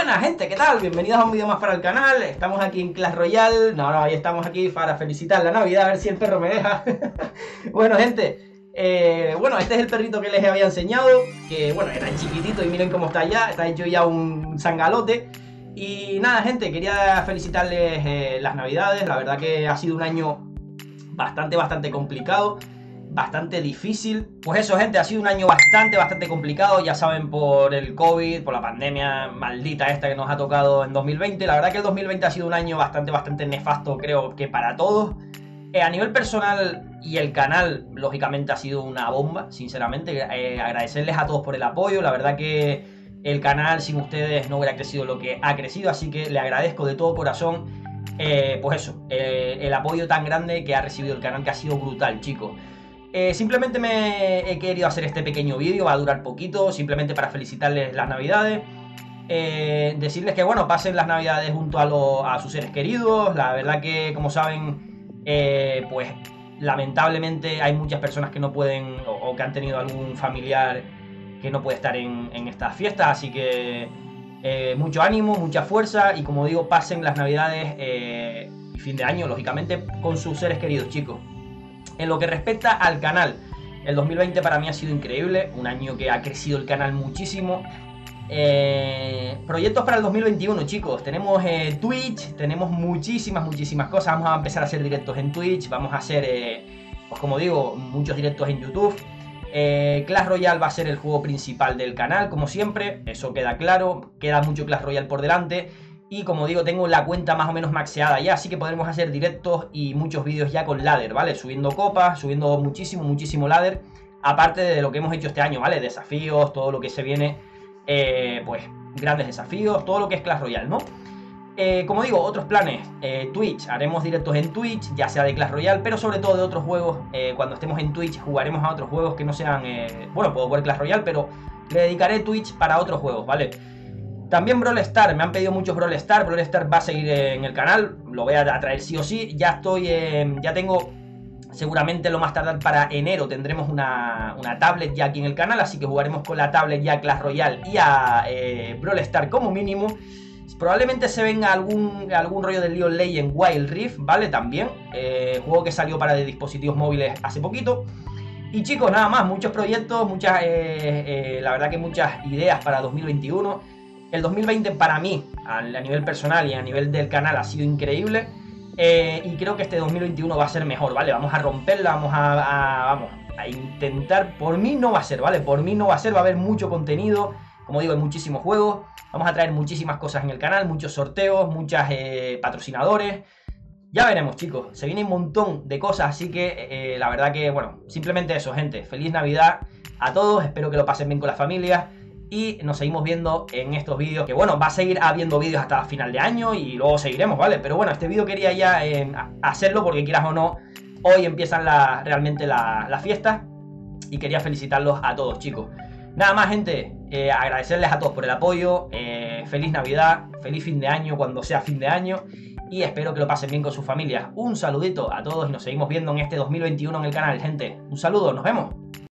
Buenas gente, ¿qué tal? Bienvenidos a un vídeo más para el canal. Estamos aquí en Clash Royale. No, ahí estamos aquí para felicitar la Navidad, a ver si el perro me deja. Bueno gente, este es el perrito que les había enseñado. Que bueno, era chiquitito y miren cómo está ya. Está hecho ya un zangalote. Y nada gente, quería felicitarles las Navidades. La verdad que ha sido un año bastante complicado, bastante difícil. Pues eso gente, ha sido un año bastante complicado. Ya saben, por el COVID, por la pandemia maldita esta que nos ha tocado en 2020. La verdad que el 2020 ha sido un año bastante nefasto, creo que para todos. A nivel personal y el canal, lógicamente ha sido una bomba, sinceramente. Agradecerles a todos por el apoyo. La verdad que el canal sin ustedes no hubiera crecido lo que ha crecido, así que le agradezco de todo corazón pues eso, el apoyo tan grande que ha recibido el canal, que ha sido brutal, chicos. Simplemente me he querido hacer este pequeño vídeo, va a durar poquito, simplemente para felicitarles las Navidades. Decirles que bueno, pasen las Navidades junto a sus seres queridos. La verdad que, como saben, pues lamentablemente hay muchas personas que no pueden o que han tenido algún familiar que no puede estar en estas fiestas, así que mucho ánimo, mucha fuerza y, como digo, pasen las Navidades y fin de año, lógicamente, con sus seres queridos, chicos. En lo que respecta al canal, el 2020 para mí ha sido increíble, un año que ha crecido el canal muchísimo. Proyectos para el 2021, chicos, tenemos Twitch, tenemos muchísimas cosas. Vamos a empezar a hacer directos en Twitch, vamos a hacer, pues como digo, muchos directos en YouTube. Clash Royale va a ser el juego principal del canal, como siempre, eso queda claro, queda mucho Clash Royale por delante. Y como digo, tengo la cuenta más o menos maxeada ya, así que podremos hacer directos y muchos vídeos ya con ladder, ¿vale? Subiendo copas, subiendo muchísimo ladder, aparte de lo que hemos hecho este año, ¿vale? Desafíos, todo lo que se viene, pues grandes desafíos, todo lo que es Clash Royale, ¿no? Como digo, otros planes, Twitch, haremos directos en Twitch, ya sea de Clash Royale, pero sobre todo de otros juegos. Cuando estemos en Twitch jugaremos a otros juegos que no sean, bueno, puedo jugar Clash Royale, pero le dedicaré Twitch para otros juegos, ¿vale? También Brawl Stars, me han pedido muchos Brawl Stars va a seguir en el canal, lo voy a traer sí o sí. Ya estoy, ya tengo, seguramente lo más tardar para enero tendremos una tablet ya aquí en el canal, así que jugaremos con la tablet ya Clash Royale y a Brawl Stars como mínimo. Probablemente se venga algún rollo del League of Legends Wild Rift, ¿vale? También, juego que salió para dispositivos móviles hace poquito. Y chicos, nada más, muchos proyectos, la verdad que muchas ideas para 2021. El 2020 para mí, a nivel personal y a nivel del canal, ha sido increíble. Y creo que este 2021 va a ser mejor, ¿vale? Vamos a romperla, vamos a intentar. Por mí no va a ser, ¿vale? Por mí no va a ser, va a haber mucho contenido. Como digo, hay muchísimos juegos. Vamos a traer muchísimas cosas en el canal, muchos sorteos, muchas patrocinadores. Ya veremos, chicos. Se viene un montón de cosas, así que la verdad que, bueno, simplemente eso, gente. Feliz Navidad a todos, espero que lo pasen bien con las familias. Y nos seguimos viendo en estos vídeos, que bueno, va a seguir habiendo vídeos hasta final de año y luego seguiremos, ¿vale? Pero bueno, este vídeo quería ya hacerlo porque, quieras o no, hoy empiezan realmente las fiestas y quería felicitarlos a todos, chicos. Nada más, gente, agradecerles a todos por el apoyo, feliz Navidad, feliz fin de año cuando sea fin de año y espero que lo pasen bien con sus familias. Un saludito a todos y nos seguimos viendo en este 2021 en el canal, gente. Un saludo, nos vemos.